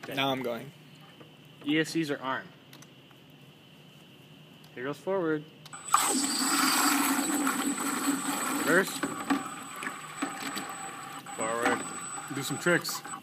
Okay. Now I'm going. ESCs are arm. Here goes forward. Reverse. Forward. Do some tricks.